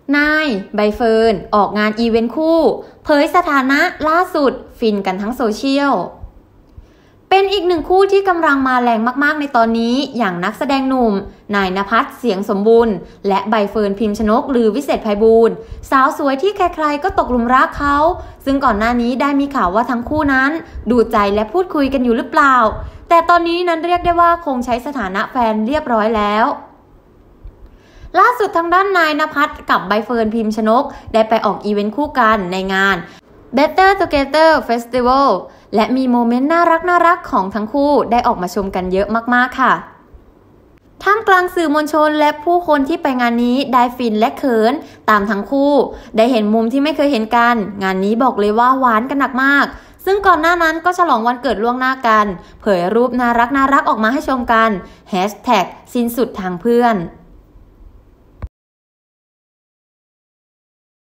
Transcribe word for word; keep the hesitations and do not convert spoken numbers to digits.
นายใบเฟิร์นออกงานอีเวนต์คู่เผยสถานะล่าสุดฟินกันทั้งโซเชียลเป็นอีกหนึ่งคู่ที่กำลังมาแรงมากๆในตอนนี้อย่างนักแสดงหนุ่มนายณภัสเสียงสมบูรณ์และใบเฟิร์นพิมชนกหรือวิเศษไพบูลย์สาวสวยที่ใครๆก็ตกหลุมรักเขาซึ่งก่อนหน้านี้ได้มีข่าวว่าทั้งคู่นั้นดูใจและพูดคุยกันอยู่หรือเปล่าแต่ตอนนี้นั้นเรียกได้ว่าคงใช้สถานะแฟนเรียบร้อยแล้วล่าสุดทางด้านนายณภัสกับใบเฟิร์นพิมชนกได้ไปออกอีเวนต์คู่กันในงาน Better Together Festival และมีโมเมนต์น่ารักน่ารักของทั้งคู่ได้ออกมาชมกันเยอะมากๆค่ะท่ามกลางสื่อมวลชนและผู้คนที่ไปงานนี้ได้ฟินและเขินตามทั้งคู่ได้เห็นมุมที่ไม่เคยเห็นกันงานนี้บอกเลยว่าหวานกันหนักมากซึ่งก่อนหน้านั้นก็ฉลองวันเกิดล่วงหน้ากันเผยรูปน่ารักน่ารักออกมาให้ชมกันแฮชแท็กสิ้นสุดทางเพื่อน